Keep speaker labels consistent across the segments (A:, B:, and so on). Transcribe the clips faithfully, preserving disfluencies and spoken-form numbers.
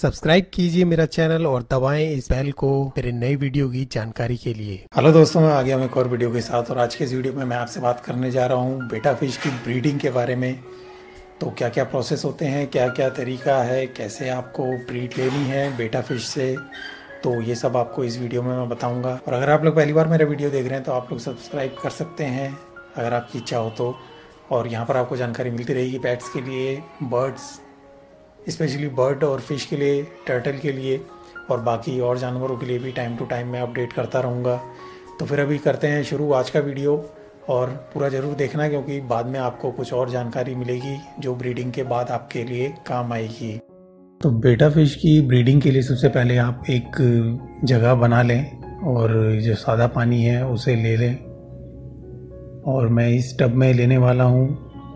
A: Subscribe कीजिए मेरा channel और दबाएं इस बेल को मेरे नई वीडियो की जानकारी के लिए। हेलो दोस्तों, मैं आ गया मैं एक और वीडियो के साथ और आज के इस वीडियो में मैं आपसे बात करने जा रहा हूँ बेटा फिश की ब्रीडिंग के बारे में। तो क्या क्या प्रोसेस होते हैं, क्या क्या तरीका है, कैसे आपको ब्रीड लेनी है बेटा फिश से, तो ये सब आपको इस वीडियो में मैं बताऊँगा। और अगर आप लोग पहली बार मेरा वीडियो देख रहे हैं तो आप लोग सब्सक्राइब कर सकते हैं अगर आपकी इच्छा हो तो। और यहाँ पर आपको जानकारी मिलती रहेगी पेट्स के लिए, बर्ड्स स्पेशली बर्ड और फिश के लिए, टर्टल के लिए और बाकी और जानवरों के लिए भी टाइम टू टाइम मैं अपडेट करता रहूँगा। तो फिर अभी करते हैं शुरू आज का वीडियो और पूरा ज़रूर देखना क्योंकि बाद में आपको कुछ और जानकारी मिलेगी जो ब्रीडिंग के बाद आपके लिए काम आएगी। तो बेटा फिश की ब्रीडिंग के लिए सबसे पहले आप एक जगह बना लें और जो सादा पानी है उसे ले लें। और मैं इस टब में लेने वाला हूँ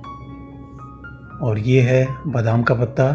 A: और ये है बादाम का पत्ता।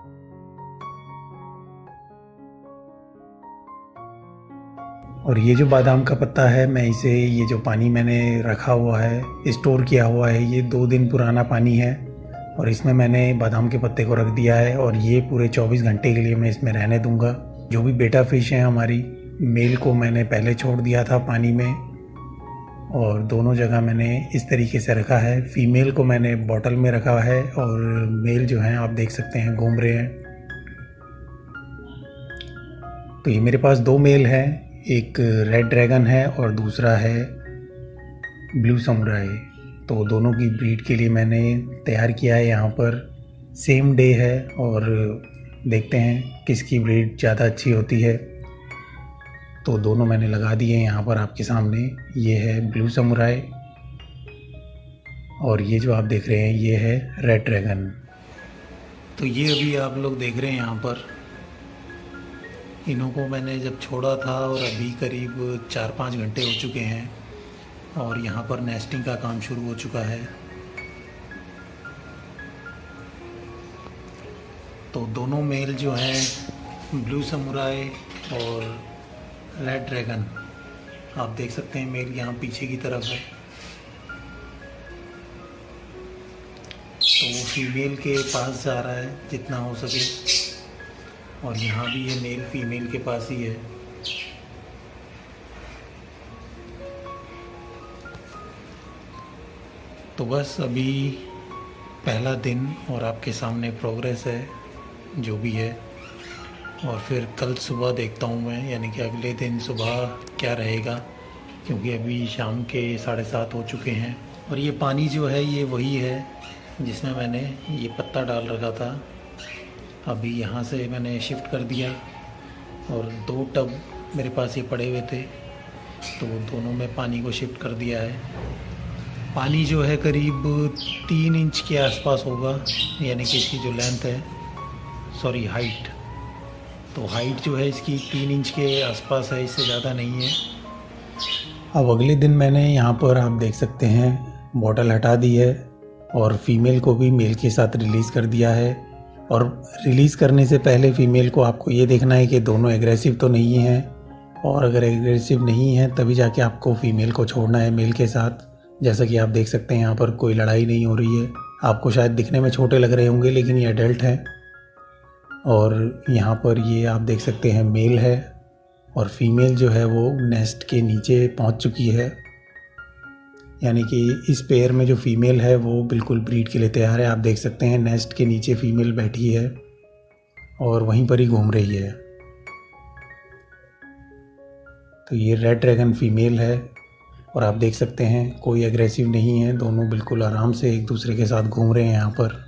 A: और ये जो बादाम का पत्ता है, मैं इसे, ये जो पानी मैंने रखा हुआ है, स्टोर किया हुआ है, ये दो दिन पुराना पानी है और इसमें मैंने बादाम के पत्ते को रख दिया है और ये पूरे चौबीस घंटे के लिए मैं इसमें रहने दूंगा। जो भी बेटा फिश है हमारी, मेल को मैंने पहले छोड़ दिया था पानी में और दोनों जगह मैंने इस तरीके से रखा है। फीमेल को मैंने बॉटल में रखा है और मेल जो है आप देख सकते हैं घूम रहे हैं। तो ये मेरे पास दो मेल हैं, एक रेड ड्रैगन है और दूसरा है ब्लू समुराई। तो दोनों की ब्रीड के लिए मैंने तैयार किया है। यहाँ पर सेम डे है और देखते हैं किसकी ब्रीड ज़्यादा अच्छी होती है। तो दोनों मैंने लगा दिए यहाँ पर आपके सामने। ये है ब्लू समुराई और ये जो आप देख रहे हैं ये है रेड ड्रैगन। तो ये अभी आप लोग देख रहे हैं यहाँ पर, इन्हों को मैंने जब छोड़ा था और अभी करीब चार पाँच घंटे हो चुके हैं और यहाँ पर नेस्टिंग का काम शुरू हो चुका है। तो दोनों मेल जो हैं ब्लू समुराई और रेड ड्रैगन, आप देख सकते हैं मेल यहाँ पीछे की तरफ है। तो वो फीमेल के पास जा रहा है जितना हो सके और यहाँ भी ये मेल फीमेल के पास ही है। तो बस अभी पहला दिन और आपके सामने प्रोग्रेस है जो भी है, और फिर कल सुबह देखता हूँ मैं, यानी कि अगले दिन सुबह क्या रहेगा, क्योंकि अभी शाम के साढ़े सात हो चुके हैं। और ये पानी जो है ये वही है जिसमें मैंने ये पत्ता डाल रखा था। अभी यहाँ से मैंने शिफ्ट कर दिया और दो टब मेरे पास ये पड़े हुए थे तो दोनों में पानी को शिफ्ट कर दिया है। पानी जो है करीब तीन इंच के आसपास होगा, यानी कि इसकी जो लेंथ है, सॉरी हाइट, तो हाइट जो है इसकी तीन इंच के आसपास है, इससे ज़्यादा नहीं है। अब अगले दिन मैंने यहाँ पर आप देख सकते हैं बॉटल हटा दी है और फीमेल को भी मेल के साथ रिलीज़ कर दिया है। और रिलीज़ करने से पहले फ़ीमेल को आपको ये देखना है कि दोनों एग्रेसिव तो नहीं हैं, और अगर एग्रेसिव नहीं है तभी जाके आपको फ़ीमेल को छोड़ना है मेल के साथ। जैसा कि आप देख सकते हैं यहाँ पर कोई लड़ाई नहीं हो रही है। आपको शायद दिखने में छोटे लग रहे होंगे लेकिन ये एडल्ट हैं। और यहाँ पर ये आप देख सकते हैं मेल है और फीमेल जो है वो नेस्ट के नीचे पहुँच चुकी है, यानी कि इस पेयर में जो फीमेल है वो बिल्कुल ब्रीड के लिए तैयार है। आप देख सकते हैं नेस्ट के नीचे फीमेल बैठी है और वहीं पर ही घूम रही है। तो ये रेड ड्रैगन फीमेल है और आप देख सकते हैं कोई एग्रेसिव नहीं है, दोनों बिल्कुल आराम से एक दूसरे के साथ घूम रहे हैं यहाँ पर।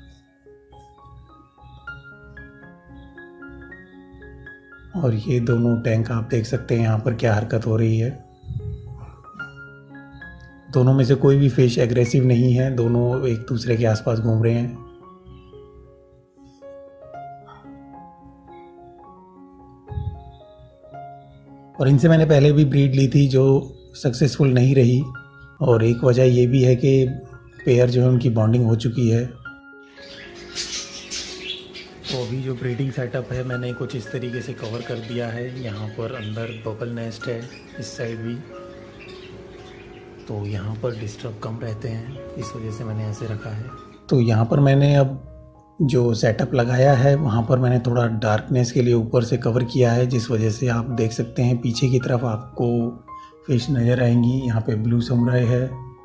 A: और ये दोनों टैंक आप देख सकते हैं यहाँ पर क्या हरकत हो रही है। दोनों में से कोई भी फिश एग्रेसिव नहीं है, दोनों एक दूसरे के आसपास घूम रहे हैं। और इनसे मैंने पहले भी ब्रीड ली थी जो सक्सेसफुल नहीं रही, और एक वजह ये भी है कि पेयर जो है उनकी बॉन्डिंग हो चुकी है। तो अभी जो ब्रीडिंग सेटअप है मैंने कुछ इस तरीके से कवर कर दिया है। यहाँ पर अंदर बबल नेस्ट है, इस साइड भी, तो यहाँ पर डिस्टर्ब कम रहते हैं, इस वजह से मैंने ऐसे रखा है। तो यहाँ पर मैंने अब जो सेटअप लगाया है वहाँ पर मैंने थोड़ा डार्कनेस के लिए ऊपर से कवर किया है, जिस वजह से आप देख सकते हैं पीछे की तरफ आपको फिश नज़र आएंगी। यहाँ पे ब्लू समुराई है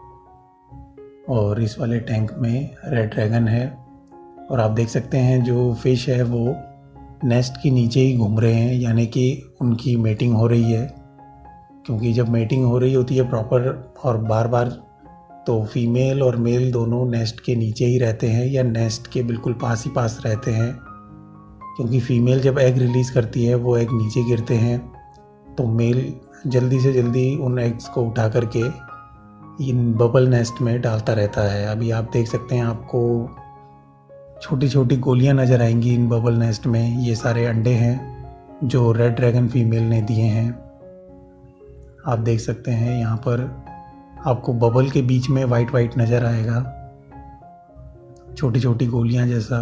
A: और इस वाले टैंक में रेड ड्रैगन है। और आप देख सकते हैं जो फिश है वो नेस्ट के नीचे ही घूम रहे हैं, यानी कि उनकी मेटिंग हो रही है। क्योंकि जब मेटिंग हो रही होती है प्रॉपर और बार बार, तो फीमेल और मेल दोनों नेस्ट के नीचे ही रहते हैं या नेस्ट के बिल्कुल पास ही पास रहते हैं। क्योंकि फीमेल जब एग रिलीज़ करती है वो एग नीचे गिरते हैं, तो मेल जल्दी से जल्दी उन एग्स को उठा करके इन बबल नेस्ट में डालता रहता है। अभी आप देख सकते हैं आपको छोटी छोटी गोलियां नज़र आएंगी इन बबल नेस्ट में। ये सारे अंडे हैं जो रेड ड्रैगन फीमेल ने दिए हैं। आप देख सकते हैं यहाँ पर आपको बबल के बीच में वाइट वाइट नज़र आएगा, छोटी छोटी गोलियां जैसा।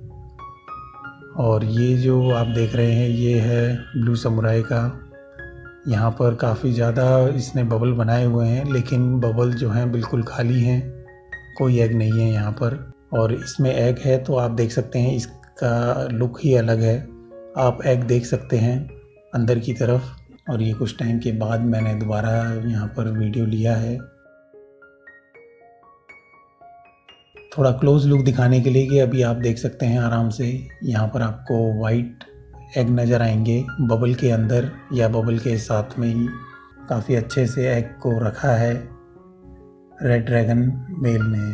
A: और ये जो आप देख रहे हैं ये है ब्लू समुराई का। यहाँ पर काफ़ी ज़्यादा इसने बबल बनाए हुए हैं, लेकिन बबल जो हैं बिल्कुल खाली हैं, कोई एग नहीं है यहाँ पर। और इसमें एग है तो आप देख सकते हैं इसका लुक ही अलग है। आप एग देख सकते हैं अंदर की तरफ। और ये कुछ टाइम के बाद मैंने दोबारा यहाँ पर वीडियो लिया है थोड़ा क्लोज लुक दिखाने के लिए कि अभी आप देख सकते हैं आराम से। यहाँ पर आपको वाइट एग नज़र आएंगे बबल के अंदर या बबल के साथ में ही। काफ़ी अच्छे से एग को रखा है रेड ड्रैगन मेल ने।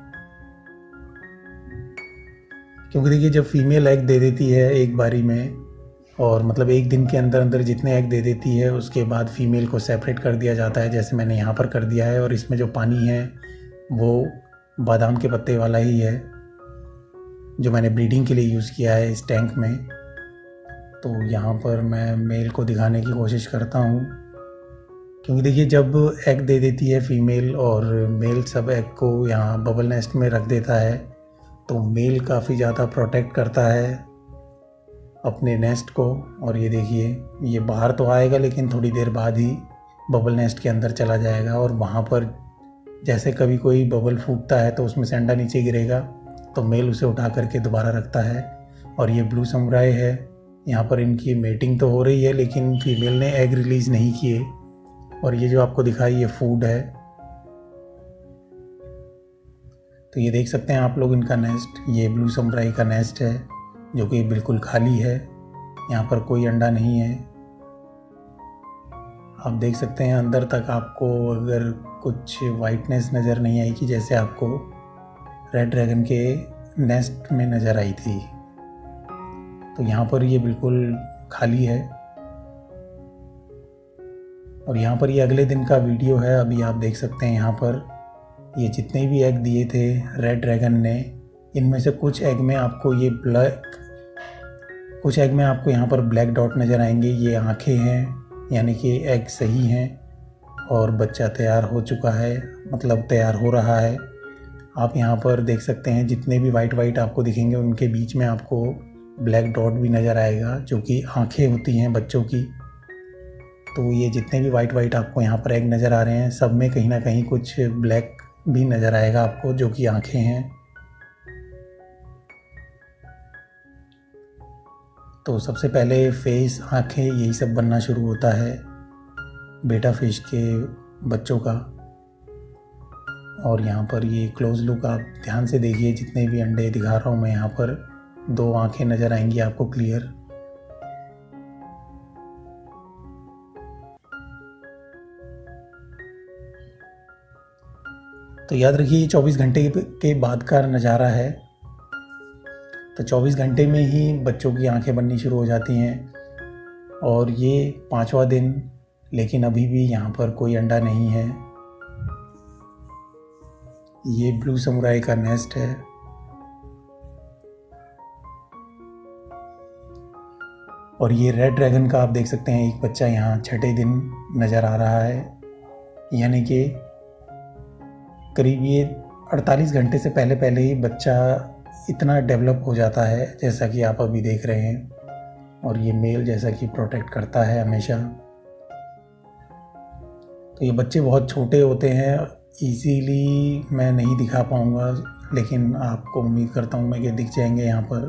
A: क्योंकि देखिए जब फीमेल एग दे देती है एक बारी में, और मतलब एक दिन के अंदर अंदर जितने एग दे देती है उसके बाद फीमेल को सेपरेट कर दिया जाता है, जैसे मैंने यहाँ पर कर दिया है। और इसमें जो पानी है वो बादाम के पत्ते वाला ही है जो मैंने ब्रीडिंग के लिए यूज़ किया है इस टैंक में। तो यहाँ पर मैं मेल को दिखाने की कोशिश करता हूँ, क्योंकि देखिए जब एग दे देती है फीमेल और मेल सब एग को यहाँ बबल नेस्ट में रख देता है, तो मेल काफ़ी ज़्यादा प्रोटेक्ट करता है अपने नेस्ट को। और ये देखिए ये बाहर तो आएगा लेकिन थोड़ी देर बाद ही बबल नेस्ट के अंदर चला जाएगा। और वहाँ पर जैसे कभी कोई बबल फूटता है तो उसमें से अंडा नीचे गिरेगा, तो मेल उसे उठा करके दोबारा रखता है। और ये ब्लू समुराई है, यहाँ पर इनकी मेटिंग तो हो रही है लेकिन फीमेल ने एग रिलीज़ नहीं किए। और ये जो आपको दिखाई ये फूड है। तो ये देख सकते हैं आप लोग इनका नेस्ट, ये ब्लू समुराई का नेस्ट है जो कि बिल्कुल खाली है, यहाँ पर कोई अंडा नहीं है। आप देख सकते हैं अंदर तक आपको अगर कुछ वाइटनेस नज़र नहीं आई कि जैसे आपको रेड ड्रैगन के नेस्ट में नज़र आई थी। तो यहाँ पर ये बिल्कुल खाली है। और यहाँ पर ये अगले दिन का वीडियो है। अभी आप देख सकते हैं यहाँ पर ये जितने भी एग दिए थे रेड ड्रैगन ने, इनमें से कुछ एग में आपको ये ब्लैक कुछ एग में आपको यहाँ पर ब्लैक डॉट नज़र आएंगे। ये आँखें हैं, यानी कि एग सही हैं और बच्चा तैयार हो चुका है, मतलब तैयार हो रहा है। आप यहाँ पर देख सकते हैं जितने भी वाइट वाइट आपको दिखेंगे उनके बीच में आपको ब्लैक डॉट भी नज़र आएगा जो कि आँखें होती हैं बच्चों की। तो ये जितने भी वाइट वाइट आपको यहाँ पर एग नज़र आ रहे हैं सब में कहीं ना कहीं कुछ ब्लैक भी नज़र आएगा आपको जो कि आँखें हैं। तो सबसे पहले फेस, आँखें, यही सब बनना शुरू होता है बेटा फिश के बच्चों का। और यहाँ पर ये क्लोज लुक आप ध्यान से देखिए, जितने भी अंडे दिखा रहा हूँ मैं यहाँ पर दो आँखें नज़र आएंगी आपको क्लियर। तो याद रखिए ये चौबीस घंटे के बाद का नज़ारा है। तो चौबीस घंटे में ही बच्चों की आंखें बननी शुरू हो जाती हैं। और ये पांचवा दिन, लेकिन अभी भी यहाँ पर कोई अंडा नहीं है। ये ब्लू समुराई का नेस्ट है। और ये रेड ड्रैगन का आप देख सकते हैं एक बच्चा यहाँ छठे दिन नज़र आ रहा है, यानी कि करीब ये अड़तालीस घंटे से पहले पहले ही बच्चा इतना डेवलप हो जाता है जैसा कि आप अभी देख रहे हैं। और ये मेल जैसा कि प्रोटेक्ट करता है हमेशा। तो ये बच्चे बहुत छोटे होते हैं, इजीली मैं नहीं दिखा पाऊँगा लेकिन आपको उम्मीद करता हूँ मैं कि दिख जाएंगे यहाँ पर,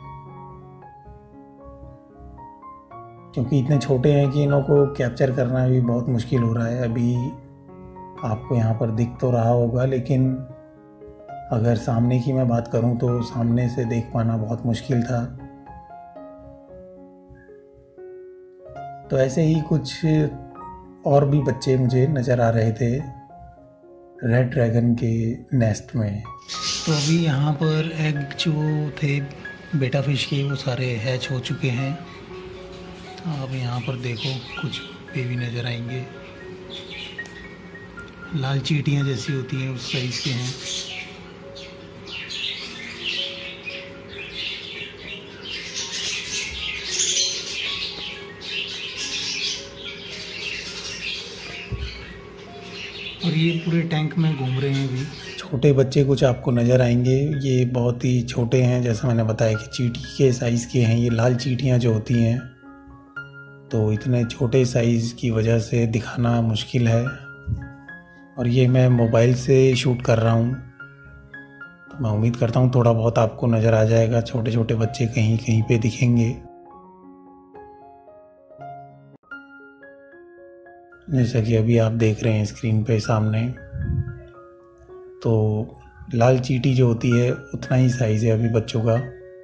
A: क्योंकि इतने छोटे हैं कि इन्हों को कैप्चर करना भी बहुत मुश्किल हो रहा है। अभी आपको यहाँ पर दिख तो रहा होगा, लेकिन अगर सामने की मैं बात करूँ तो सामने से देख पाना बहुत मुश्किल था। तो ऐसे ही कुछ और भी बच्चे मुझे नज़र आ रहे थे रेड ड्रैगन के नेस्ट में। तो अभी यहाँ पर एग जो थे बेटा फिश के वो सारे हैच हो चुके हैं। अब यहाँ पर देखो कुछ बेबी नज़र आएंगे, लाल चींटियाँ जैसी होती हैं उस साइज़ के हैं। और ये पूरे टैंक में घूम रहे हैं अभी। छोटे बच्चे कुछ आपको नज़र आएंगे, ये बहुत ही छोटे हैं, जैसा मैंने बताया कि चींटी के साइज़ के हैं। ये लाल चींटियाँ जो होती हैं, तो इतने छोटे साइज़ की वजह से दिखाना मुश्किल है। और ये मैं मोबाइल से शूट कर रहा हूँ, तो मैं उम्मीद करता हूँ थोड़ा बहुत आपको नज़र आ जाएगा। छोटे छोटे बच्चे कहीं कहीं पे दिखेंगे, जैसा कि अभी आप देख रहे हैं स्क्रीन पे सामने। तो लाल चींटी जो होती है उतना ही साइज़ है अभी बच्चों का।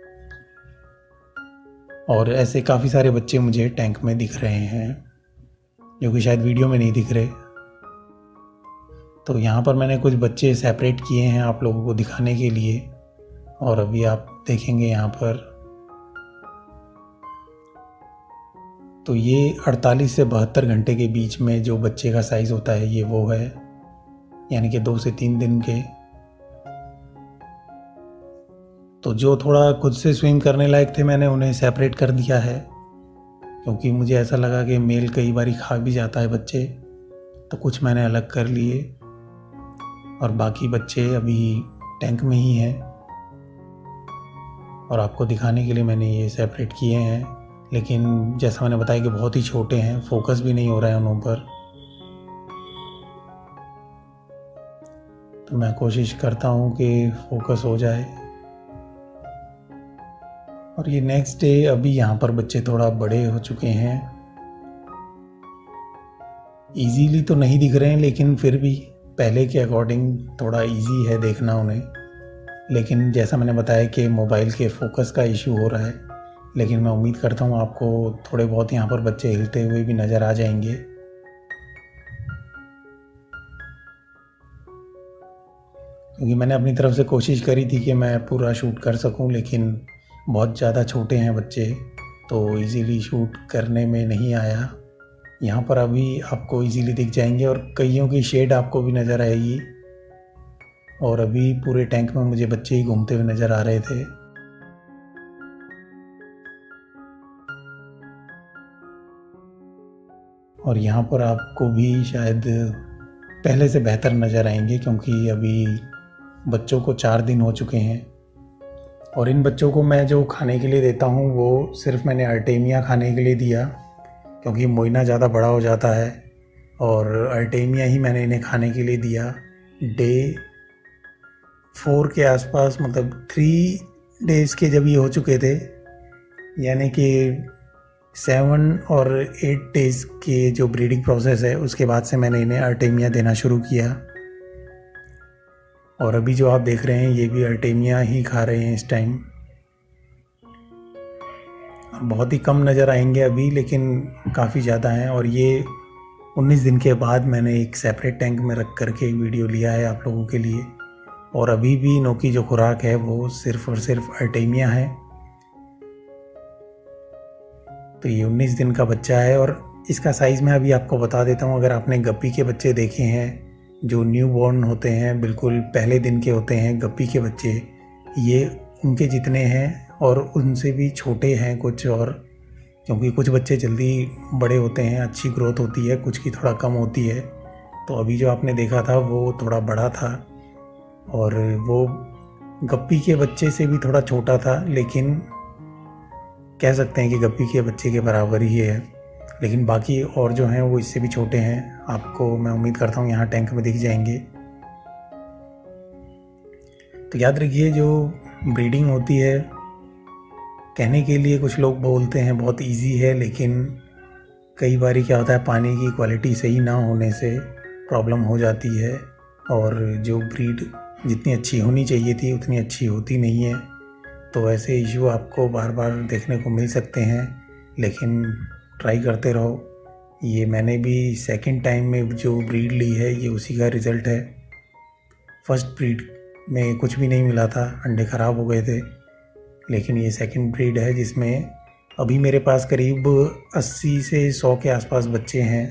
A: और ऐसे काफ़ी सारे बच्चे मुझे टैंक में दिख रहे हैं, जो कि शायद वीडियो में नहीं दिख रहे। तो यहाँ पर मैंने कुछ बच्चे सेपरेट किए हैं आप लोगों को दिखाने के लिए, और अभी आप देखेंगे यहाँ पर। तो ये अड़तालीस से बहत्तर घंटे के बीच में जो बच्चे का साइज़ होता है ये वो है, यानी कि दो से तीन दिन के। तो जो थोड़ा खुद से स्विम करने लायक थे मैंने उन्हें सेपरेट कर दिया है, क्योंकि मुझे ऐसा लगा कि मेल कई बार खा भी जाता है बच्चे, तो कुछ मैंने अलग कर लिए। और बाकी बच्चे अभी टैंक में ही हैं, और आपको दिखाने के लिए मैंने ये सेपरेट किए हैं। लेकिन जैसा मैंने बताया कि बहुत ही छोटे हैं, फोकस भी नहीं हो रहा है उन पर। तो मैं कोशिश करता हूँ कि फोकस हो जाए। और ये नेक्स्ट डे, अभी यहाँ पर बच्चे थोड़ा बड़े हो चुके हैं। इजीली तो नहीं दिख रहे हैं, लेकिन फिर भी पहले के अकॉर्डिंग थोड़ा इजी है देखना उन्हें। लेकिन जैसा मैंने बताया कि मोबाइल के फोकस का इशू हो रहा है, लेकिन मैं उम्मीद करता हूँ आपको थोड़े बहुत यहाँ पर बच्चे हिलते हुए भी नज़र आ जाएंगे। क्योंकि मैंने अपनी तरफ से कोशिश करी थी कि मैं पूरा शूट कर सकूं, लेकिन बहुत ज़्यादा छोटे हैं बच्चे, तो इजीली शूट करने में नहीं आया। यहाँ पर अभी आपको इजीली दिख जाएंगे, और कईयों की शेड आपको भी नज़र आएगी। और अभी पूरे टैंक में मुझे बच्चे ही घूमते हुए नज़र आ रहे थे। और यहाँ पर आपको भी शायद पहले से बेहतर नज़र आएंगे, क्योंकि अभी बच्चों को चार दिन हो चुके हैं। और इन बच्चों को मैं जो खाने के लिए देता हूँ वो सिर्फ मैंने अर्टेमिया खाने के लिए दिया, क्योंकि मोइना ज़्यादा बड़ा हो जाता है, और अर्टेमिया ही मैंने इन्हें खाने के लिए दिया। डे फोर के आसपास, मतलब थ्री डेज़ के जब ये हो चुके थे, यानी कि सेवन और एट डेज़ के जो ब्रीडिंग प्रोसेस है उसके बाद से मैंने इन्हें अर्टेमिया देना शुरू किया। और अभी जो आप देख रहे हैं ये भी अर्टेमिया ही खा रहे हैं इस टाइम। बहुत ही कम नज़र आएंगे अभी, लेकिन काफ़ी ज़्यादा हैं। और ये उन्नीस दिन के बाद मैंने एक सेपरेट टैंक में रख करके वीडियो लिया है आप लोगों के लिए। और अभी भी इनों की जो खुराक है वो सिर्फ और सिर्फ अर्टेमिया है। तो ये उन्नीस दिन का बच्चा है, और इसका साइज़ मैं अभी आपको बता देता हूँ। अगर आपने गप्पी के बच्चे देखे हैं जो न्यू बॉर्न होते हैं, बिल्कुल पहले दिन के होते हैं गप्पी के बच्चे, ये उनके जितने हैं और उनसे भी छोटे हैं कुछ। और क्योंकि कुछ बच्चे जल्दी बड़े होते हैं, अच्छी ग्रोथ होती है, कुछ की थोड़ा कम होती है। तो अभी जो आपने देखा था वो थोड़ा बड़ा था, और वो गप्पी के बच्चे से भी थोड़ा छोटा था, लेकिन कह सकते हैं कि गप्पी के बच्चे के बराबर ही है। लेकिन बाकी और जो हैं वो इससे भी छोटे हैं। आपको मैं उम्मीद करता हूँ यहाँ टैंक में दिख जाएंगे। तो याद रखिए, जो ब्रीडिंग होती है, कहने के लिए कुछ लोग बोलते हैं बहुत इजी है, लेकिन कई बार क्या होता है, पानी की क्वालिटी सही ना होने से प्रॉब्लम हो जाती है और जो ब्रीड जितनी अच्छी होनी चाहिए थी उतनी अच्छी होती नहीं है। तो ऐसे इशू आपको बार बार देखने को मिल सकते हैं, लेकिन ट्राई करते रहो। ये मैंने भी सेकंड टाइम में जो ब्रीड ली है ये उसी का रिज़ल्ट है। फर्स्ट ब्रीड में कुछ भी नहीं मिला था, अंडे ख़राब हो गए थे, लेकिन ये सेकंड ब्रीड है जिसमें अभी मेरे पास करीब अस्सी से सौ के आसपास बच्चे हैं।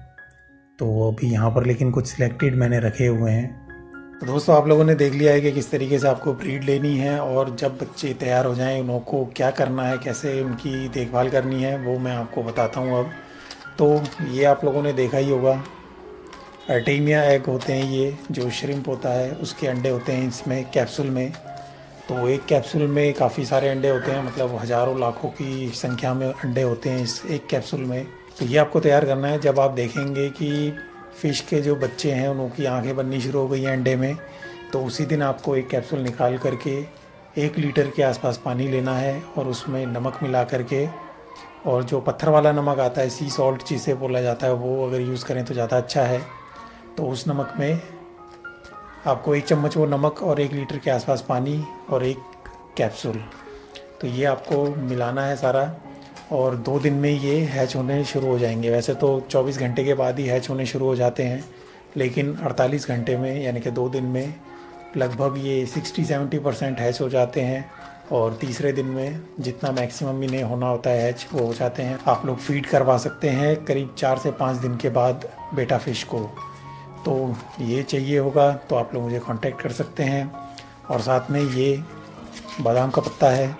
A: तो अभी यहाँ पर लेकिन कुछ सिलेक्टेड मैंने रखे हुए हैं। तो दोस्तों, आप लोगों ने देख लिया है कि किस तरीके से आपको ब्रीड लेनी है और जब बच्चे तैयार हो जाएं उनको क्या करना है, कैसे उनकी देखभाल करनी है, वो मैं आपको बताता हूँ अब। तो ये आप लोगों ने देखा ही होगा, आर्टेमिया एग होते हैं ये, जो श्रिम्प होता है उसके अंडे होते हैं इसमें कैप्सूल में। तो एक कैप्सूल में काफ़ी सारे अंडे होते हैं, मतलब हज़ारों लाखों की संख्या में अंडे होते हैं इस एक कैप्सूल में। तो ये आपको तैयार करना है। जब आप देखेंगे कि फ़िश के जो बच्चे हैं उनकी आंखें बननी शुरू हो गई हैं अंडे में, तो उसी दिन आपको एक कैप्सूल निकाल करके एक लीटर के आसपास पानी लेना है और उसमें नमक मिला करके, और जो पत्थर वाला नमक आता है, सी सॉल्ट जिसे बोला जाता है, वो अगर यूज़ करें तो ज़्यादा अच्छा है। तो उस नमक में आपको एक चम्मच वो नमक और एक लीटर के आसपास पानी और एक कैप्सूल, तो ये आपको मिलाना है सारा, और दो दिन में ये हैच होने शुरू हो जाएंगे। वैसे तो चौबीस घंटे के बाद ही हैच होने शुरू हो जाते हैं, लेकिन अड़तालीस घंटे में यानी कि दो दिन में लगभग ये साठ सत्तर परसेंट हैच हो जाते हैं, और तीसरे दिन में जितना मैक्सिमम इन्हें होना होता है हैच वो हो जाते हैं। आप लोग फीड करवा सकते हैं करीब चार से पाँच दिन के बाद बेटा फ़िश को। तो ये चाहिए होगा तो आप लोग मुझे कांटेक्ट कर सकते हैं। और साथ में ये बादाम का पत्ता है,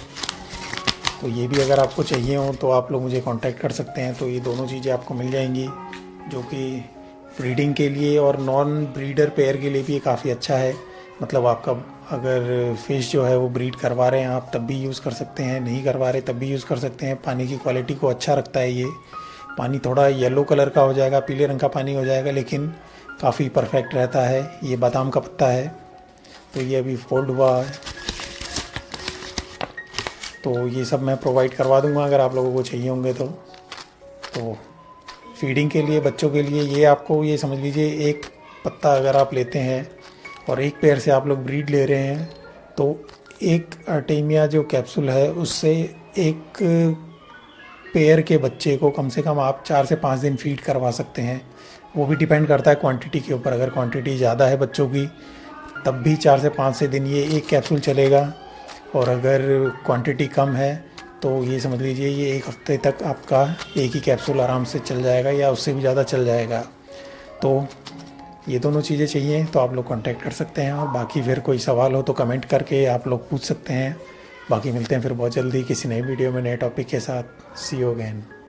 A: तो ये भी अगर आपको चाहिए हो तो आप लोग मुझे कांटेक्ट कर सकते हैं। तो ये दोनों चीज़ें आपको मिल जाएंगी, जो कि ब्रीडिंग के लिए और नॉन ब्रीडर पेयर के लिए भी काफ़ी अच्छा है। मतलब आपका अगर फ़िश जो है वो ब्रीड करवा रहे हैं आप तब भी यूज़ कर सकते हैं, नहीं करवा रहे तब भी यूज़ कर सकते हैं। पानी की क्वालिटी को अच्छा रखता है ये। पानी थोड़ा येलो कलर का हो जाएगा, पीले रंग का पानी हो जाएगा, लेकिन काफ़ी परफेक्ट रहता है। ये बादाम का पत्ता है, तो ये अभी फोल्ड हुआ है, तो ये सब मैं प्रोवाइड करवा दूंगा अगर आप लोगों को चाहिए होंगे तो। तो फीडिंग के लिए बच्चों के लिए ये आपको ये समझ लीजिए, एक पत्ता अगर आप लेते हैं और एक पेयर से आप लोग ब्रीड ले रहे हैं, तो एक आर्टेमिया जो कैप्सूल है उससे एक पेयर के बच्चे को कम से कम आप चार से पाँच दिन फीड करवा सकते हैं। वो भी डिपेंड करता है क्वांटिटी के ऊपर। अगर क्वांटिटी ज़्यादा है बच्चों की तब भी चार से पाँच से दिन ये एक कैप्सूल चलेगा, और अगर क्वांटिटी कम है तो ये समझ लीजिए ये एक हफ्ते तक आपका एक ही कैप्सूल आराम से चल जाएगा या उससे भी ज़्यादा चल जाएगा। तो ये दोनों चीज़ें चाहिए तो आप लोग कांटेक्ट कर सकते हैं, और बाकी फिर कोई सवाल हो तो कमेंट करके आप लोग पूछ सकते हैं। बाकी मिलते हैं फिर बहुत जल्दी किसी नई वीडियो में नए टॉपिक के साथ। See you again.